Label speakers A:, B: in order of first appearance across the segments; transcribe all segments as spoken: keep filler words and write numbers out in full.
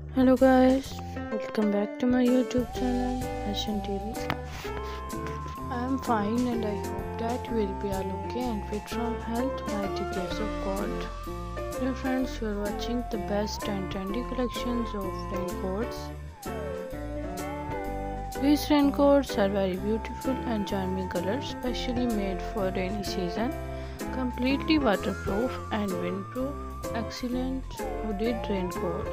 A: Hello guys, welcome back to my YouTube channel Fashion T V. I am fine and I hope that you will be all okay and fit from health by the grace of God. Dear friends, you are watching the best and trendy collections of raincoats. These raincoats are very beautiful and charming colors, specially made for rainy season, completely waterproof and windproof, excellent hooded raincoats.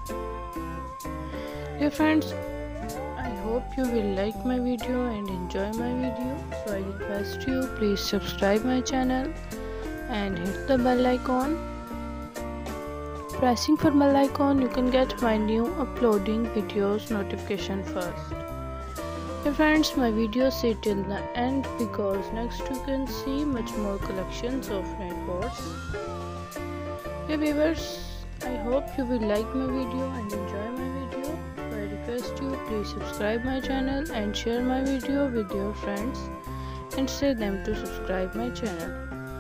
A: Dear friends, I hope you will like my video and enjoy my video. So I request you please subscribe my channel and hit the bell icon. Pressing for bell icon, you can get my new uploading videos notification first. Dear friends, my video stay till the end because next you can see much more collections of raincoats. Dear viewers, I hope you will like my video and enjoy my video. I request you please subscribe my channel and share my video with your friends and say them to subscribe my channel.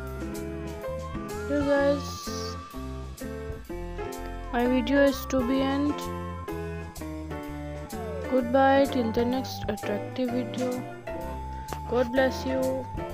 A: Dear guys, my video is to be end. Goodbye till the next attractive video. God bless you.